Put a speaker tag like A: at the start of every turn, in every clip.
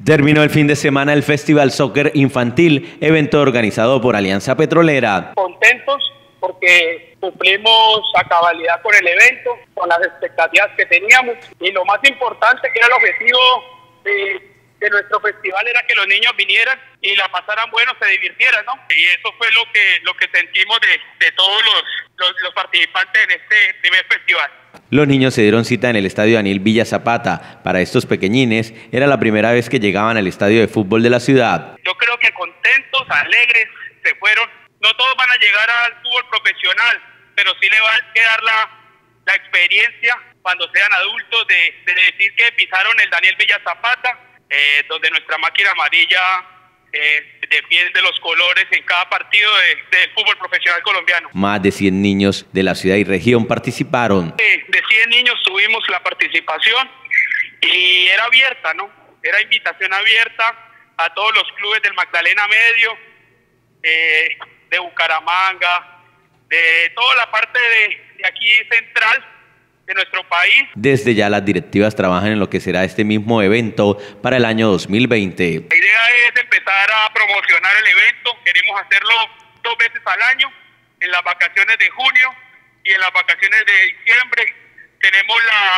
A: Terminó el fin de semana el Festival Soccer Infantil, evento organizado por Alianza Petrolera.
B: Contentos porque cumplimos a cabalidad con el evento, con las expectativas que teníamos, y lo más importante, que era el objetivo de nuestro festival, era que los niños vinieran y la pasaran bueno, se divirtieran, ¿no? Y eso fue lo que sentimos de todos los participantes en este primer festival.
A: Los niños se dieron cita en el estadio Daniel Villa Zapata. Para estos pequeñines era la primera vez que llegaban al estadio de fútbol de la ciudad.
B: Yo creo que contentos, alegres, se fueron. No todos van a llegar al fútbol profesional, pero sí le va a quedar la experiencia cuando sean adultos de decir que pisaron el Daniel Villa Zapata, donde nuestra máquina amarilla defiende los colores en cada partido del fútbol profesional colombiano.
A: Más de 100 niños de la ciudad y región participaron.
B: De 100 niños tuvimos la participación y era abierta, ¿no? Era invitación abierta a todos los clubes del Magdalena Medio, de Bucaramanga, de toda la parte de aquí central de nuestro país.
A: Desde ya las directivas trabajan en lo que será este mismo evento para el año 2020.
B: La idea es empezar a promocionar el evento. Queremos hacerlo 2 veces al año, en las vacaciones de junio y en las vacaciones de diciembre. Tenemos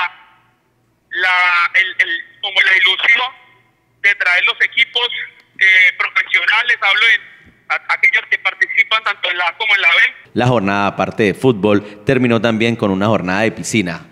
B: como la ilusión de traer los equipos profesionales, hablo en aquellos que participan tanto en la A como en la B.
A: La jornada, aparte de fútbol, terminó también con una jornada de piscina.